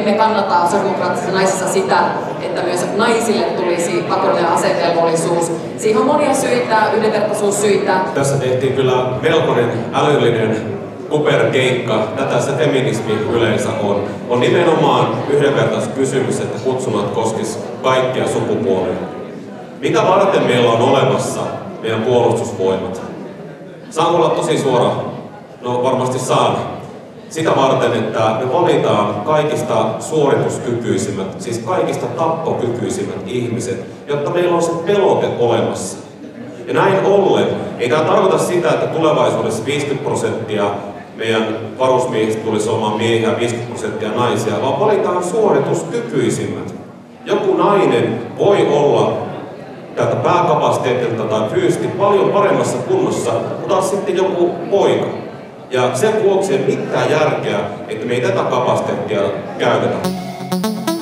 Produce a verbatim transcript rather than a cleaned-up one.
emme kannata sosiaalidemokraattisessa naisissa sitä, että myös naisille tulisi pakollinen asevelvollisuus. Siihen on monia syitä, yhdenvertaisuussyitä. Tässä tehtiin kyllä melkoinen älyllinen kuperkeikka. Tätä se feminismi yleensä on. On nimenomaan yhdenvertaisuuskysymys, että kutsunnat koskisi kaikkia sukupuolia. Mitä varten meillä on olemassa meidän puolustusvoimat? Saan olla tosi suora? No varmasti saan. Sitä varten, että me valitaan kaikista suorituskykyisimmät, siis kaikista tappokykyisimmät ihmiset, jotta meillä on se pelote olemassa. Ja näin ollen, ei tämä tarkoita sitä, että tulevaisuudessa viisikymmentä prosenttia meidän varusmiehistä tulisi olemaan miehiä ja viisikymmentä prosenttia naisia, vaan valitaan suorituskykyisimmät. Joku nainen voi olla tältä pääkapasiteetilta tai fyysisesti paljon paremmassa kunnossa, mutta taas sitten joku poika. Ja sen vuoksi ei mitään järkeä, että me ei tätä kapasiteettia käytetä.